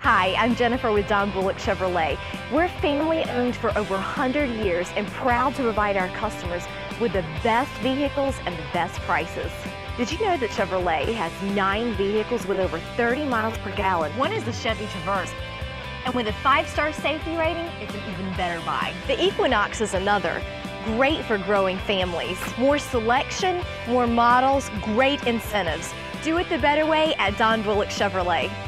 Hi, I'm Jennifer with Bulluck Chevrolet. We're family owned for over 100 years and proud to provide our customers with the best vehicles and the best prices. Did you know that Chevrolet has 9 vehicles with over 30 miles per gallon? One is the Chevy Traverse. And with a 5-star safety rating, it's an even better buy. The Equinox is another. Great for growing families. More selection, more models, great incentives. Do it the better way at Bulluck Chevrolet.